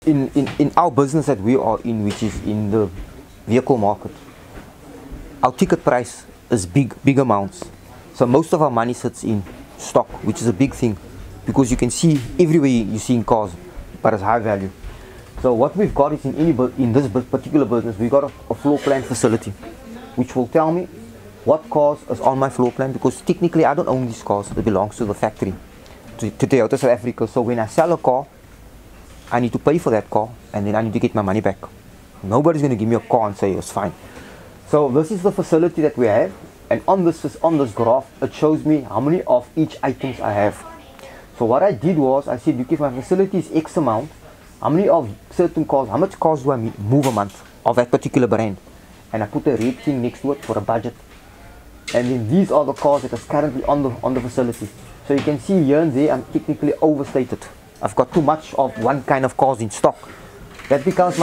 in our business that we are in, which is in the vehicle market, our ticket price is big amounts. So most of our money sits in stock, which is a big thing, because you can see everywhere you're seeing cars, but it's high value. So what we've got is in this particular business, we've got a floor plan facility, which will tell me what cars is on my floor plan, because technically I don't own these cars, it belongs to the factory, to Toyota South Africa. So when I sell a car, I need to pay for that car, and then I need to get my money back. Nobody's going to give me a car and say it's fine. So this is the facility that we have, and on this graph, it shows me how many of each items I have. So what I did was, I said, if my facility is X amount, how many of certain cars, how much cars do I move a month of that particular brand? And I put a red thing next to it for a budget. And then these are the cars that is currently on the facility. So you can see here and there I'm technically overstated. I've got too much of one kind of cars in stock. That becomes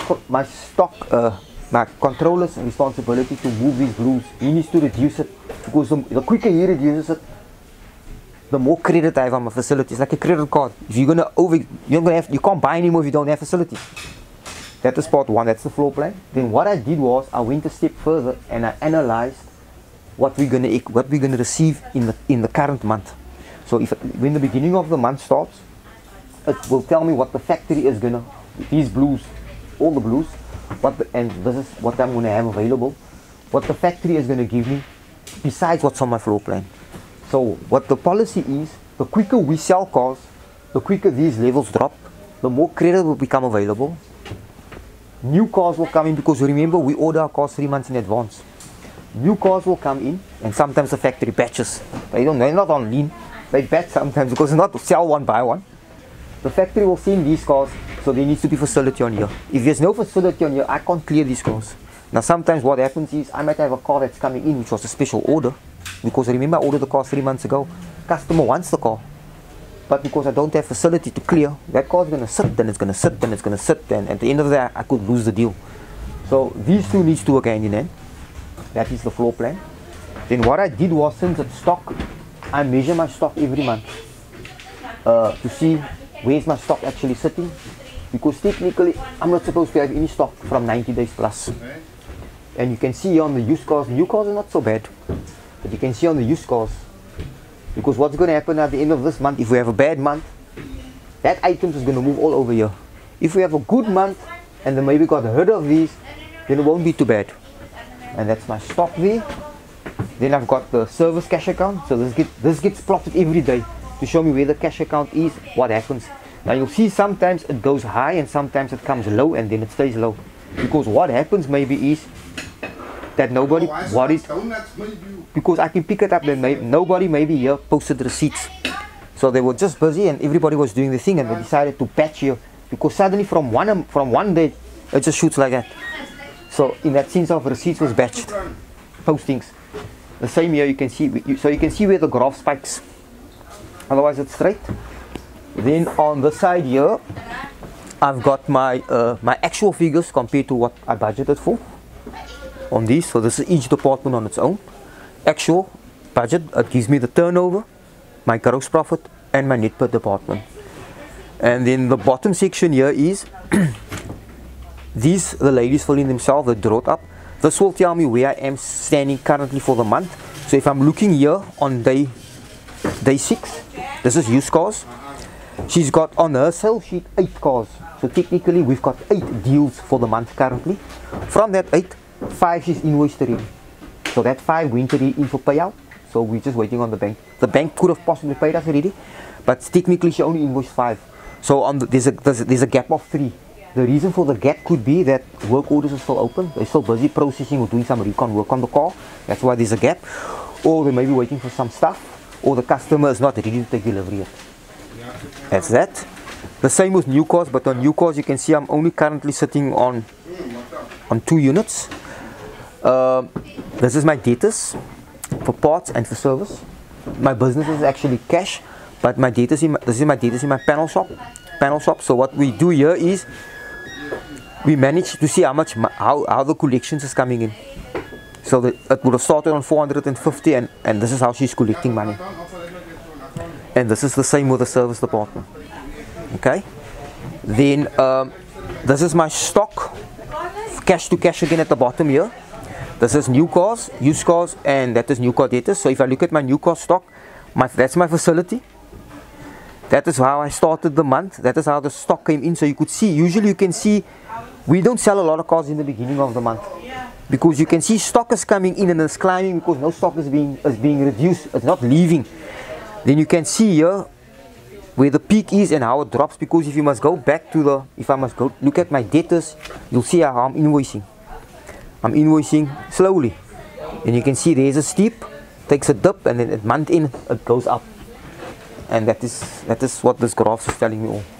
my controller's responsibility to move these blues. He needs to reduce it, because the quicker he reduces it, the more credit I have on my facility. It's like a credit card. If you're you can't buy anymore if you don't have facilities. That is part one. That's the floor plan. Then what I did was, I went a step further and I analyzed what we're gonna receive in the current month. So when the beginning of the month starts, it will tell me what the factory is gonna, these blues, all the blues, and this is what I'm gonna have available, what the factory is gonna give me besides what's on my floor plan. So what the policy is, the quicker we sell cars, the quicker these levels drop, the more credit will become available. New cars will come in, because remember, we order our cars 3 months in advance. New cars will come in, and sometimes the factory batches. They're not on lean, they batch sometimes, because it's not to sell one by one. The factory will send these cars, so there needs to be facility on here. If there's no facility on here, I can't clear these cars. Now sometimes what happens is, I might have a car that's coming in which was a special order, because remember I ordered the car 3 months ago. Customer wants the car, but because I don't have facility to clear, that car is going to sit, and it's going to sit, and it's going to sit, and at the end of the day I could lose the deal. So these two needs to work hand in hand. That is the floor plan. Then what I did was, since it's stock, I measure my stock every month to see where's my stock actually sitting, because technically I'm not supposed to have any stock from 90 days plus. And you can see on the used cars, new cars are not so bad, but you can see on the used cars, because what's going to happen at the end of this month, if we have a bad month, that item is going to move all over here. If we have a good month and then maybe got rid of these, then it won't be too bad. And that's my stock there. Then I've got the service cash account, so this gets plotted every day to show me where the cash account is, what happens. Now you'll see sometimes it goes high and sometimes it comes low, and then it stays low, because what happens maybe is that nobody worries, because I can pick it up, then nobody maybe here posted receipts, so they were just busy and everybody was doing the thing, and they decided to patch here, because suddenly from one day it just shoots like that. So in that sense of receipts was batched postings. The same here, you can see, so you can see where the graph spikes, otherwise it's straight. Then on the side here, I've got my my actual figures compared to what I budgeted for on these. So this is each department on its own. Actual budget, it gives me the turnover, my gross profit, and my net per department. And then the bottom section here is these, the ladies fill in themselves, they draw it up. This will tell me where I am standing currently for the month. So if I'm looking here on day 6, this is used cars. She's got on her sale sheet 8 cars. So technically we've got 8 deals for the month currently. From that 8, 5 she's invoiced already. So that 5 went already in for payout. So we're just waiting on the bank. The bank could have possibly paid us already, but technically she only invoiced 5. So on there's a gap of 3. The reason for the gap could be that work orders are still open. They're still busy processing or doing some recon work on the car. That's why there's a gap. Or they may be waiting for some stuff, or the customer is not ready to take delivery yet. That's that. The same with new cars, but on new cars you can see I'm only currently sitting on 2 units. This is my debtors for parts and for service. My business is actually cash, but my debtors this is my debtors in my panel shop. So what we do here is we manage to see how the collections is coming in. So that it would have started on 450, and this is how she's collecting money. And this is the same with the service department. Okay. Then this is my stock, cash to cash again at the bottom here. This is new cars, used cars, and that is new car debtors. So if I look at my new car stock, that's my facility. That is how I started the month. That is how the stock came in. So you could see, usually you can see, we don't sell a lot of cars in the beginning of the month, because you can see stock is coming in and it's climbing because no stock is being reduced. It's not leaving. Then you can see here where the peak is and how it drops, because if you must go back to the, if I must go look at my debtors, you'll see how I'm invoicing. I'm invoicing slowly, and you can see there's a steep, takes a dip, and then at month end it goes up, and that is what this graph is telling me all.